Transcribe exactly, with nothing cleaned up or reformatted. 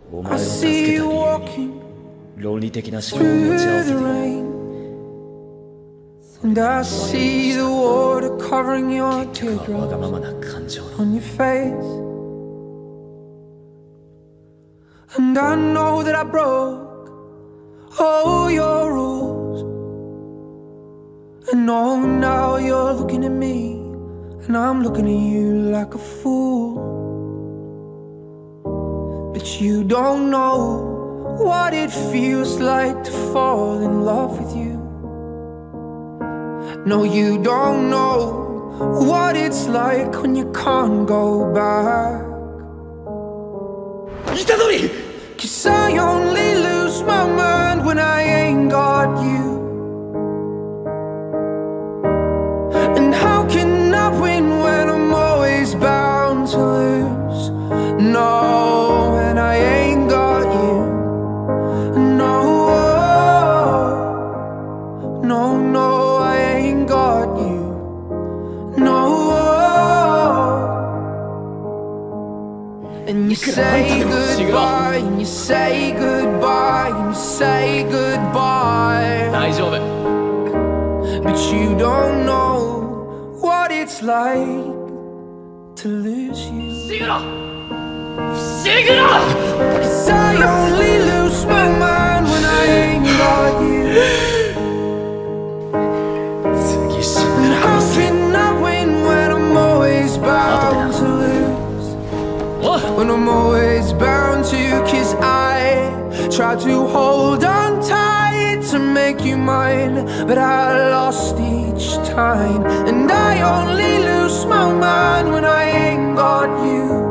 お前を助けた理由に論理的な思考を持ち合わせている。 And I see the water covering your teardrops on your face. And I know that I broke all your rules. And oh, now you're looking at me, and I'm looking at you like a fool. But you don't know what it feels like to fall in love with you. No, you don't know what it's like when you can't go back. 'Cause I only lose my mind when I ain't got you. And how can I win when I'm always bound to lose? No, when I ain't got you. No, no, no, I ain't got you. No. And you say goodbye, and you say goodbye, and you say goodbye. But you don't know what it's like to lose you. 'Cause I only lose my mind when I ain't got you. And how can I win when I'm always bound to lose? When I'm always bound to, 'cause I try to hold on tight to make you mine, but I lost each time. And I only lose my mind when I ain't got you.